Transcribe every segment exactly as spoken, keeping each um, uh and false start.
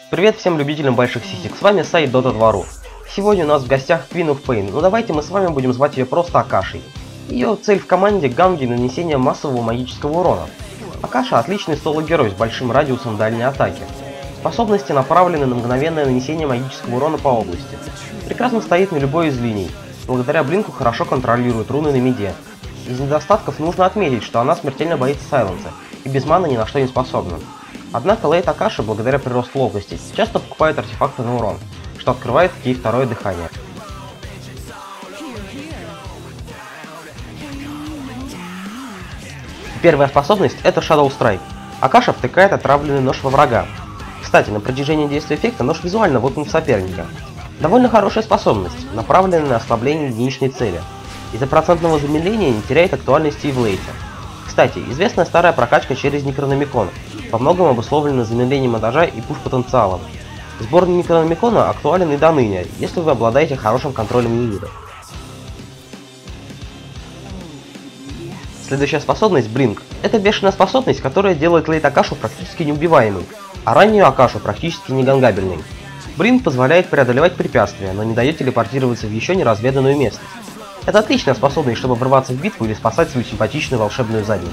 Привет всем любителям больших сисек, с вами сайт дота два точка ру. Сегодня у нас в гостях Queen of Pain, но давайте мы с вами будем звать ее просто Акашей. Ее цель в команде ганги нанесение массового магического урона. Акаша отличный соло-герой с большим радиусом дальней атаки. Способности направлены на мгновенное нанесение магического урона по области. Прекрасно стоит на любой из линий. Благодаря блинку хорошо контролирует руны на миде. Из недостатков нужно отметить, что она смертельно боится сайленса и без маны ни на что не способна. Однако лейт Акаши, благодаря приросту ловкости, часто покупает артефакты на урон, что открывает ей второе дыхание. Первая способность — это Shadow Strike. Акаша втыкает отравленный нож во врага. Кстати, на протяжении действия эффекта нож визуально воткнут в соперника. Довольно хорошая способность, направленная на ослабление единичной цели. Из-за процентного замедления не теряет актуальности и в лейте. Кстати, известная старая прокачка через Некрономикон во многом обусловлена замедлением монтажа и пуш-потенциалом. Сбор Некрономикона актуален и до ныне, если вы обладаете хорошим контролем юнита. Следующая способность — Блинк. Это бешеная способность, которая делает лейт Акашу практически неубиваемой, а раннюю Акашу практически негангабельной. Блинк позволяет преодолевать препятствия, но не дает телепортироваться в еще не разведанную местность. Это отличная способность, чтобы врываться в битву или спасать свою симпатичную волшебную задницу.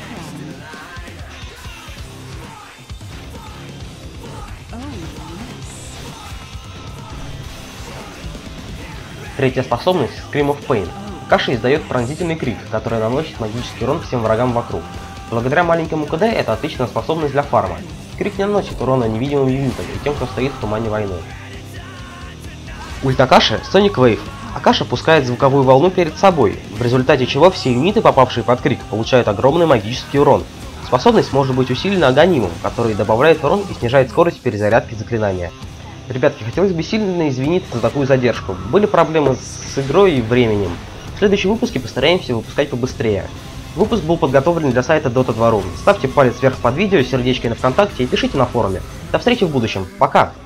Третья способность — Scream of Pain. Акаша издает пронзительный крик, который наносит магический урон всем врагам вокруг. Благодаря маленькому КД это отличная способность для фарма. Крик не наносит урона невидимым юнитам и тем, кто стоит в тумане войны. Ульт Акаши — Sonic Wave. Акаша пускает звуковую волну перед собой, в результате чего все юниты, попавшие под крик, получают огромный магический урон. Способность может быть усилена Аганимом, который добавляет урон и снижает скорость перезарядки заклинания. Ребятки, хотелось бы сильно извиниться за такую задержку. Были проблемы с игрой и временем. В следующем выпуске постараемся выпускать побыстрее. Выпуск был подготовлен для сайта дота два точка ру. Ставьте палец вверх под видео, сердечки на ВКонтакте и пишите на форуме. До встречи в будущем. Пока!